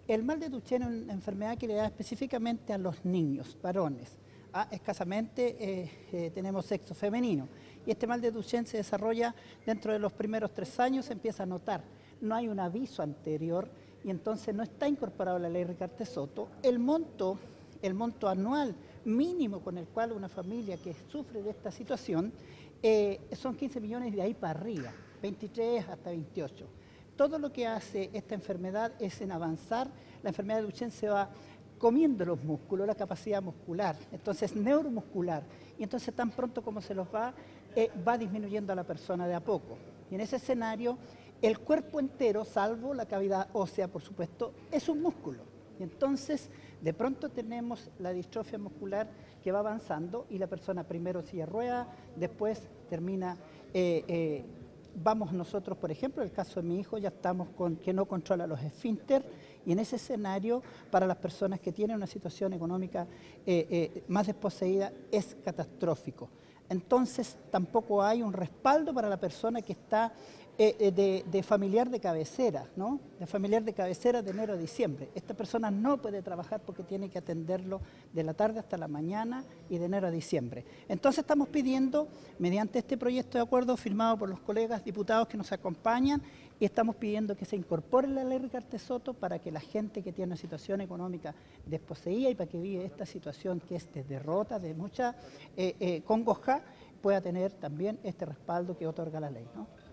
El mal de Duchenne es una enfermedad que le da específicamente a los niños, varones. Escasamente tenemos sexo femenino. Y este mal de Duchenne se desarrolla dentro de los primeros 3 años, se empieza a notar. No hay un aviso anterior y entonces no está incorporado a la ley Recarte-Soto. El monto anual mínimo con el cual una familia que sufre de esta situación son 15 millones de ahí para arriba, 23 hasta 28. Todo lo que hace esta enfermedad es en avanzar. La enfermedad de Duchenne se va comiendo los músculos, la capacidad muscular, entonces neuromuscular, y entonces tan pronto como se los va disminuyendo a la persona de a poco. Y en ese escenario, el cuerpo entero, salvo la cavidad ósea, por supuesto, es un músculo. Y entonces, de pronto tenemos la distrofia muscular que va avanzando y la persona primero silla rueda, después termina... Vamos nosotros, por ejemplo, en el caso de mi hijo, ya estamos con que no controla los esfínter, y en ese escenario, para las personas que tienen una situación económica más desposeída, es catastrófico. Entonces, tampoco hay un respaldo para la persona que está de familiar de cabecera, ¿no? De familiar de cabecera de enero a diciembre. Esta persona no puede trabajar porque tiene que atenderlo de la tarde hasta la mañana y de enero a diciembre. Entonces estamos pidiendo, mediante este proyecto de acuerdo firmado por los colegas diputados que nos acompañan, y estamos pidiendo que se incorpore la ley Recarte-Soto para que la gente que tiene una situación económica desposeída y para que vive esta situación que es de derrota, de mucha congoja, pueda tener también este respaldo que otorga la ley, ¿no?